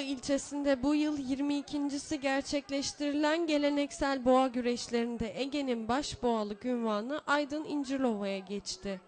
ilçesinde bu yıl 22.'si gerçekleştirilen geleneksel boğa güreşlerinde Ege'nin baş boğalık unvanı Aydın İncirlova'ya geçti.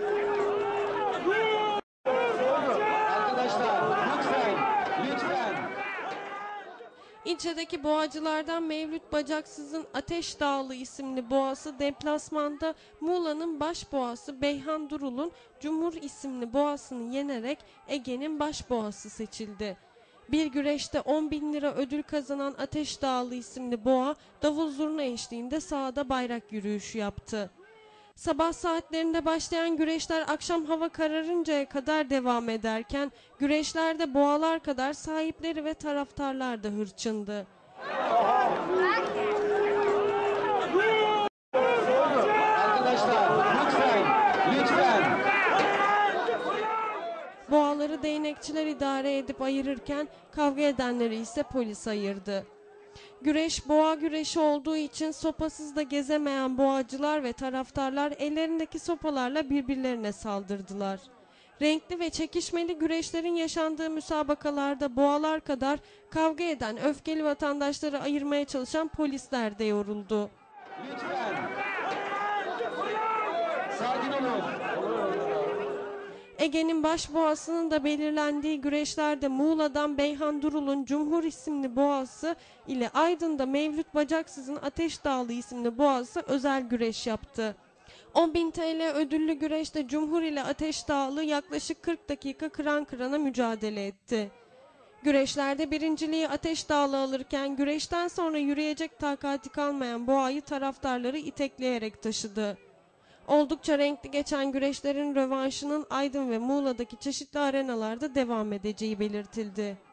Arkadaşlar lütfen. İlçedeki boğacılardan Mevlüt Bacaksız'ın Ateş Dağlı isimli boğası deplasmanda Muğla'nın baş boğası Beyhan Durul'un Cumhur isimli boğasını yenerek Ege'nin baş boğası seçildi. Bir güreşte 10.000 lira ödül kazanan Ateş Dağlı isimli boğa davul zurna eşliğinde sahada bayrak yürüyüşü yaptı. Sabah saatlerinde başlayan güreşler akşam hava kararıncaya kadar devam ederken güreşlerde boğalar kadar sahipleri ve taraftarlar da hırçındı. Arkadaşlar lütfen. Boğaları değnekçiler idare edip ayırırken kavga edenleri ise polis ayırdı. Güreş boğa güreşi olduğu için sopasız da gezemeyen boğacılar ve taraftarlar ellerindeki sopalarla birbirlerine saldırdılar. Renkli ve çekişmeli güreşlerin yaşandığı müsabakalarda boğalar kadar kavga eden öfkeli vatandaşları ayırmaya çalışan polisler de yoruldu. Lütfen. Sakin olun. Ege'nin baş boğasının da belirlendiği güreşlerde Muğla'dan Beyhan Durul'un Cumhur isimli boğası ile Aydın'da Mevlüt Bacaksız'ın Ateş Dağlı isimli boğası özel güreş yaptı. 10.000 TL ödüllü güreşte Cumhur ile Ateş Dağlı yaklaşık 40 dakika kıran kırana mücadele etti. Güreşlerde birinciliği Ateş Dağlı alırken güreşten sonra yürüyecek takati kalmayan boğayı taraftarları itekleyerek taşıdı. Oldukça renkli geçen güreşlerin rövanşının Aydın ve Muğla'daki çeşitli arenalarda devam edeceği belirtildi.